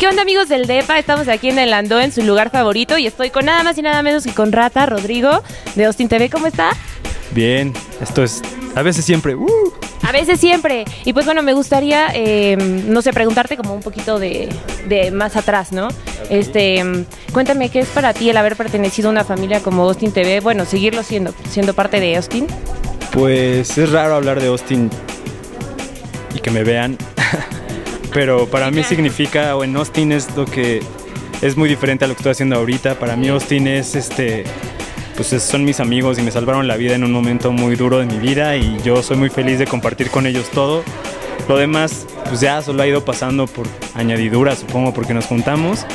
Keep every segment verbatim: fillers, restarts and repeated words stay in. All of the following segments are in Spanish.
¿Qué onda, amigos del DEPA? Estamos aquí en el Andó, en su lugar favorito, y estoy con nada más y nada menos que con Rata Rodrigo de Austin T V. ¿Cómo está? Bien, esto es a veces siempre. Uh. A veces siempre. Y pues bueno, me gustaría, eh, no sé, preguntarte como un poquito de, de más atrás, ¿no? Okay. Este, cuéntame, ¿qué es para ti el haber pertenecido a una familia como Austin T V? Bueno, seguirlo siendo, siendo parte de Austin. Pues es raro hablar de Austin y que me vean, pero para mí significa, o en Austin es lo que es muy diferente a lo que estoy haciendo ahorita. Para mí Austin es este... pues son mis amigos y me salvaron la vida en un momento muy duro de mi vida y yo soy muy feliz de compartir con ellos todo. Lo demás, pues ya solo ha ido pasando por añadidura, supongo, porque nos juntamos.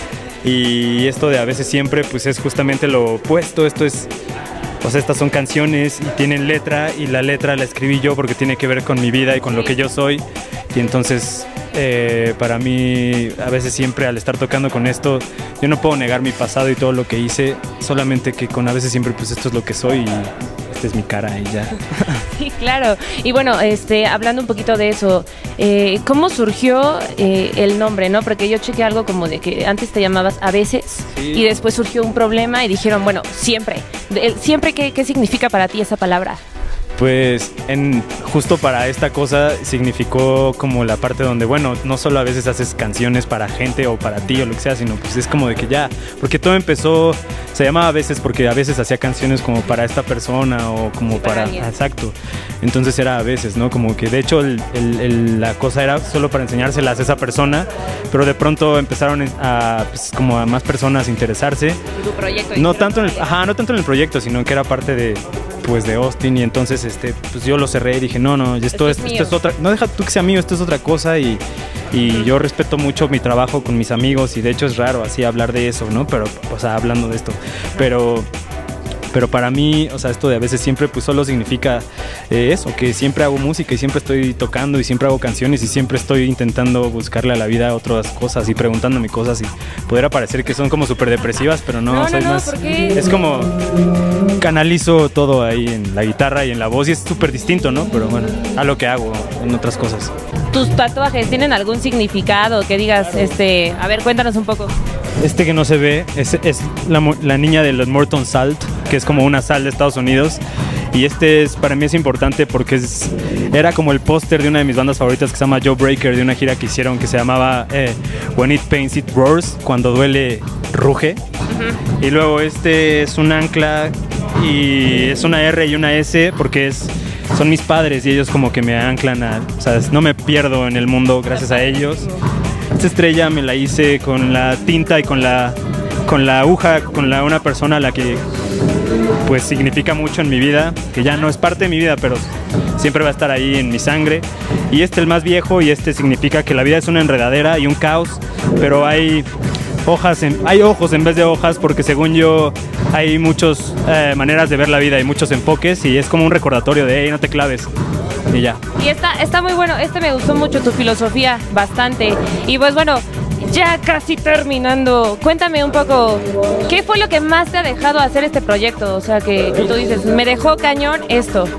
Y esto de a veces siempre, pues es justamente lo opuesto. Esto es, pues estas son canciones y tienen letra, y la letra la escribí yo porque tiene que ver con mi vida y con lo que yo soy. Y entonces... Eh, para mí, a veces siempre al estar tocando con esto, yo no puedo negar mi pasado y todo lo que hice, solamente que con a veces siempre pues esto es lo que soy y esta es mi cara y ya. Sí, claro. Y bueno, este, hablando un poquito de eso, eh, ¿cómo surgió eh, el nombre, no? Porque yo chequé algo como de que antes te llamabas A Veces, sí, y después surgió un problema y dijeron, bueno, siempre. De, siempre, ¿qué, qué significa para ti esa palabra? Pues en, justo para esta cosa significó como la parte donde, bueno, no solo a veces haces canciones para gente o para ti o lo que sea, sino pues es como de que ya, porque todo empezó, se llamaba A Veces porque a veces hacía canciones como para esta persona o como sí, para, para exacto, entonces era A Veces, ¿no? Como que de hecho el, el, el, la cosa era solo para enseñárselas a esa persona, pero de pronto empezaron a, pues, como a más personas a interesarse. ¿Tu proyecto? No tanto, en el, ajá, no tanto en el proyecto, sino que era parte de... pues de Austin, y entonces este, pues yo lo cerré y dije, no, no, esto, esto, es, esto es otra, no deja tú que sea mío, esto es otra cosa, y, y uh-huh. yo respeto mucho mi trabajo con mis amigos, y de hecho es raro así hablar de eso, ¿no? Pero, o sea, hablando de esto, pero... pero para mí, o sea, esto de a veces siempre pues solo significa eh, eso, que siempre hago música y siempre estoy tocando y siempre hago canciones y siempre estoy intentando buscarle a la vida otras cosas y preguntándome cosas, y pudiera parecer que son como súper depresivas, pero no, no, soy no, no, más... ¿por qué? Es como canalizo todo ahí en la guitarra y en la voz, y es súper distinto, ¿no? Pero bueno, a lo que hago en otras cosas. ¿Tus tatuajes tienen algún significado? Que digas, este, a ver, cuéntanos un poco. Este que no se ve es, es la, la niña de los Morton Salt, que es como una sal de Estados Unidos, y este es, para mí es importante porque es, era como el póster de una de mis bandas favoritas que se llama Jawbreaker, de una gira que hicieron que se llamaba eh, When It Pains It Roars, cuando duele ruge. Uh-huh. Y luego este es un ancla y es una R y una S porque es, son mis padres y ellos como que me anclan a, o sea, no me pierdo en el mundo gracias a ellos. Esta estrella me la hice con la tinta y con la, con la aguja, con la, una persona a la que pues significa mucho en mi vida, que ya no es parte de mi vida, pero siempre va a estar ahí en mi sangre. Y este el más viejo, y este significa que la vida es una enredadera y un caos, pero hay hojas, en, hay ojos en vez de hojas, porque según yo hay muchas eh, maneras de ver la vida y muchos enfoques, y es como un recordatorio de, hey, no te claves. Y ya. Y está, está muy bueno, este me gustó mucho, tu filosofía, bastante. Y pues bueno, ya casi terminando, cuéntame un poco, ¿qué fue lo que más te ha dejado hacer este proyecto? O sea, que tú dices, me dejó cañón esto.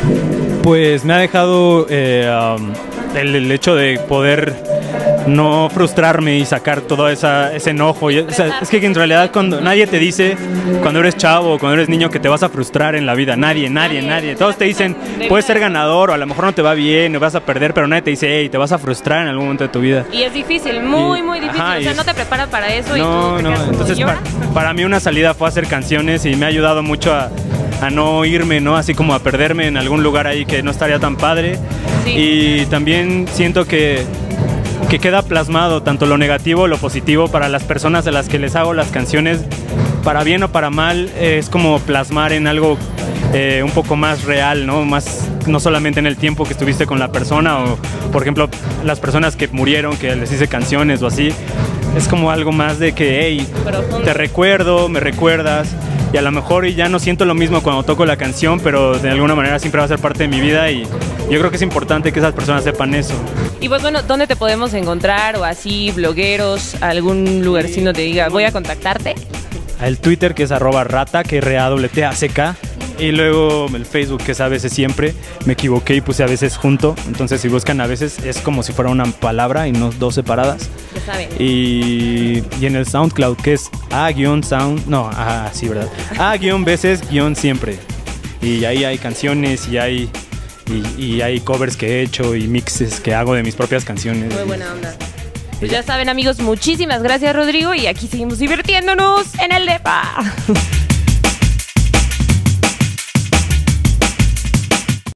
Pues me ha dejado eh, um, el, el hecho de poder no frustrarme y sacar todo esa, ese enojo. Y, o sea, es que en realidad cuando nadie te dice, cuando eres chavo o cuando eres niño, que te vas a frustrar en la vida. Nadie, nadie, nadie. Todos te dicen, puedes ser ganador o a lo mejor no te va bien o vas a perder, pero nadie te dice, hey, te vas a frustrar en algún momento de tu vida. Y es difícil, muy, y, muy difícil. Ajá, o sea, no te preparan para eso. No, y tú no. Entonces, para, para mí una salida fue hacer canciones y me ha ayudado mucho a, a no irme, ¿no? Así como a perderme en algún lugar ahí que no estaría tan padre. Sí. Y también siento que que queda plasmado tanto lo negativo, lo positivo para las personas a las que les hago las canciones, para bien o para mal, es como plasmar en algo eh, un poco más real, ¿no? Más, no solamente en el tiempo que estuviste con la persona, o por ejemplo las personas que murieron, que les hice canciones o así, es como algo más de que, hey, te recuerdo, me recuerdas, y a lo mejor ya no siento lo mismo cuando toco la canción, pero de alguna manera siempre va a ser parte de mi vida, y yo creo que es importante que esas personas sepan eso. Y pues bueno, ¿dónde te podemos encontrar? O así, blogueros, algún lugarcino te diga, voy a contactarte. El Twitter, que es arroba rata, que R A T T A C K, Y luego el Facebook, que es a veces siempre, me equivoqué y puse a veces junto. Entonces si buscan a veces es como si fuera una palabra y no dos separadas. Ya saben. Y, y en el SoundCloud, que es A-Sound, no, ah, sí, ¿verdad? A-veces-siempre. Y ahí hay canciones y hay, y, y hay covers que he hecho y mixes que hago de mis propias canciones. Muy buena onda. Pues ya saben, amigos, muchísimas gracias, Rodrigo, y aquí seguimos divirtiéndonos en el depa.